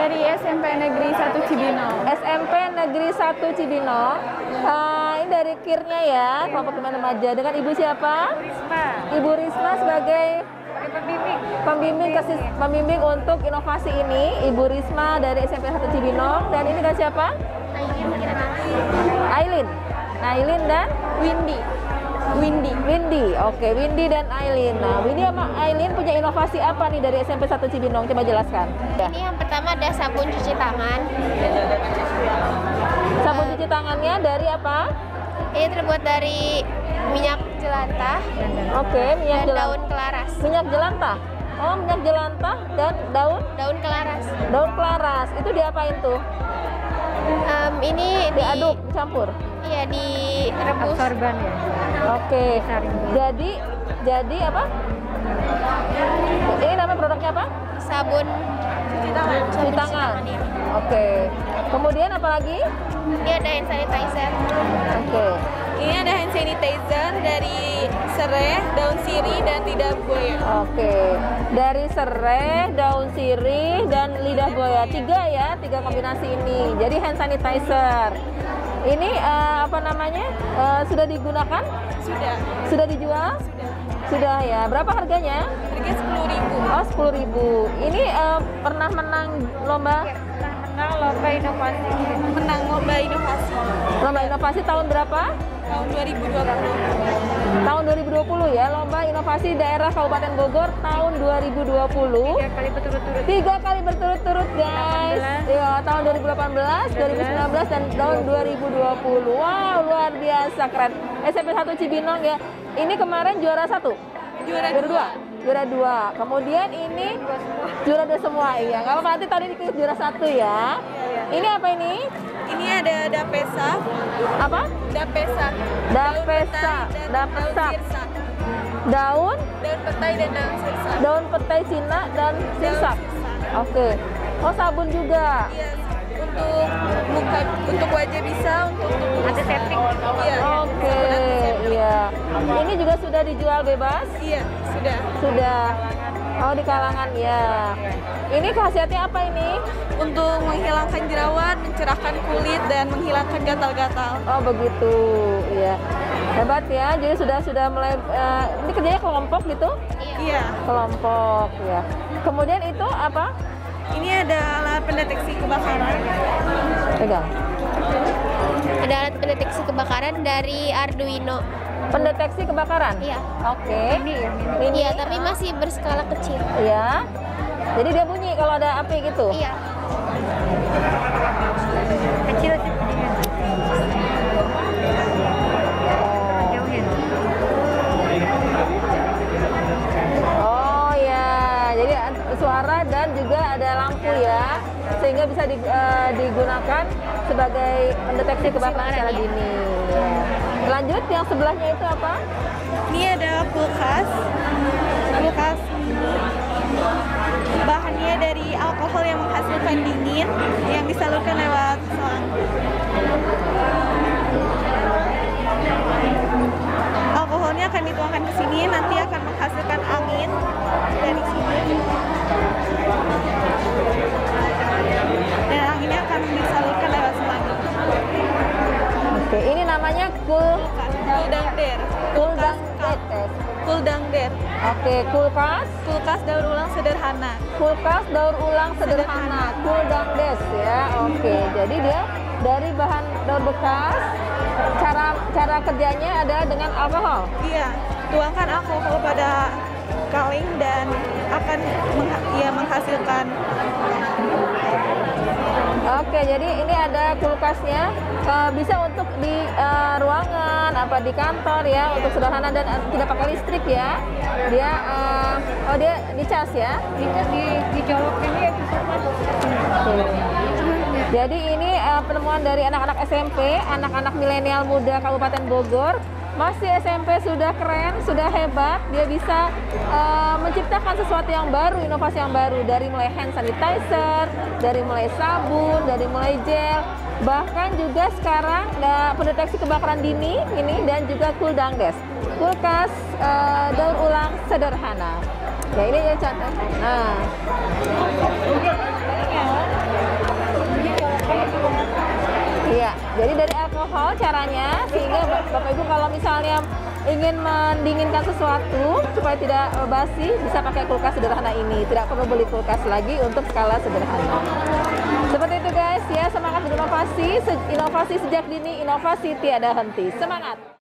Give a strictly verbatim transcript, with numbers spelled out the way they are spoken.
dari S M P Negeri satu Cibinong. S M P Negeri satu Cibinong. Uh, ini dari Kirnya ya, kelompok teman remaja. Dengan Ibu siapa? Risma. Ibu Risma sebagai Pembimbing. Pembimbing kesis, pembimbing untuk inovasi ini. Ibu Risma dari S M P satu Cibinong. Dan ini dengan siapa? Aileen. Aileen dan Windy. Windy. Windy. Oke, Windy dan Aileen. Nah, Windy sama Aileen punya inovasi apa nih dari S M P satu Cibinong? Coba jelaskan. Ini yang pertama ada sabun cuci tangan. Sabun cuci tangannya dari apa? Ini terbuat dari minyak jelantah. Oke, minyak dan jelantah. daun kelaras. Minyak jelantah. Oh, minyak jelantah dan daun Daun kelaras. daun kelaras. Itu diapain tuh? Um, ini Diaduk, di, campur. iya direbus. Absorban ya. Oke. Jadi jadi apa? Ini nama produknya apa? Sabun Cuci tangan. Cuci tangan. ya. Oke. Kemudian apa lagi? Ini ada hand sanitizer. Oke. Ini ada hand sanitizer dari serai, daun sirih, dan lidah buaya. Oke. Dari serai, daun sirih, dan lidah buaya. Tiga ya, tiga kombinasi ini. Jadi hand sanitizer. Ini eh, apa namanya? Eh, sudah digunakan? Sudah. Sudah dijual? Sudah. Sudah ya. Berapa harganya? Harga sepuluh ribu. Oh, sepuluh ribu. Ini eh, pernah menang lomba? Menang lomba inovasi. Menang lomba inovasi. Lomba inovasi tahun berapa? Tahun dua ribu dua puluh. Tahun dua ribu dua puluh ya, Lomba Inovasi Daerah Kabupaten Bogor tahun dua ribu dua puluh. Tiga kali berturut-turut. Tiga kali berturut-turut guys. Ya, tahun dua ribu delapan belas, dua ribu sembilan belas, dan tahun dua ribu dua puluh. Wow, luar biasa keren. S M P satu Cibinong ya. Ini kemarin juara satu. Juara Juara dua. dua. Juara dua. Kemudian ini juara dua semua. Iya, kalau nanti tadi dikit juara satu ya. Ini apa ini? Ini ada dapesa. Apa? Dapesa. Dapesa. Daun petai dan Dapesa. daun sirsa. Daun, Daun petai dan daun sirsa. daun petai Cina dan sirsak. sirsak. Oke. Oh, sabun juga. Iya, untuk muka, untuk wajah bisa, untuk Antiseptik. Iya. Oke, iya. Ini juga sudah dijual bebas? Iya, sudah. Sudah. Oh, di kalangan ya. Ini khasiatnya apa ini? Untuk menghilangkan jerawat, mencerahkan kulit, dan menghilangkan gatal-gatal. Oh, begitu. Iya. Hebat ya. Jadi sudah sudah mulai eh, ini kerjanya kelompok gitu? Iya. Kelompok ya. Kemudian itu apa? Ini ada alat pendeteksi kebakaran. Pegang. Ada alat pendeteksi kebakaran dari Arduino. Pendeteksi kebakaran? Iya. Oke. Ini ya. Ini. Iya, tapi masih berskala kecil. Iya. Jadi dia bunyi kalau ada api gitu? Iya. Kecil sih. Oh ya, jadi suara dan juga ada lampu ya, sehingga bisa di, eh, digunakan sebagai pendeteksi kebakaran secara dini. Ya. Lanjut, yang sebelahnya itu apa? Ini ada kulkas. Kulkas bahannya dari alkohol yang menghasilkan dingin yang disalurkan lewat selang. Alkoholnya akan dituangkan ke sini, nanti akan menghasilkan angin dari sini. Dan anginnya akan disalurkan lewat selang. Oke, ini namanya cool Kuldangder. cool Kulkas down cup. Kuldangder. Oke, kulkas, Kulkas daur ulang sederhana. kulkas daur ulang sederhana, cool down desk ya. Oke, jadi dia dari bahan daur bekas. Cara cara kerjanya adalah dengan alkohol. Iya, tuangkan alkohol pada kaleng dan akan mengha- ya, menghasilkan. Oke, jadi ini ada kulkasnya, eh, bisa untuk di eh, ruangan, apa di kantor ya, untuk sederhana dan eh, tidak pakai listrik ya. Dia, eh, oh dia dicas ya? Di, di, dicolok ini ya bisa masuk. Jadi ini eh, penemuan dari anak-anak S M P, anak-anak milenial muda Kabupaten Bogor. Masih S M P sudah keren, sudah hebat. Dia bisa uh, menciptakan sesuatu yang baru, inovasi yang baru. Dari mulai hand sanitizer, dari mulai sabun, dari mulai gel. Bahkan juga sekarang ada pendeteksi kebakaran dini ini dan juga cool down desk. Kulkas uh, daur ulang sederhana. Ya ini ya contoh. Nah. Bapak Ibu kalau misalnya ingin mendinginkan sesuatu supaya tidak eh, basi, bisa pakai kulkas sederhana ini. Tidak perlu beli kulkas lagi untuk skala sederhana. Seperti itu guys ya, semangat berinovasi, Se- inovasi sejak dini, inovasi tiada henti. Semangat!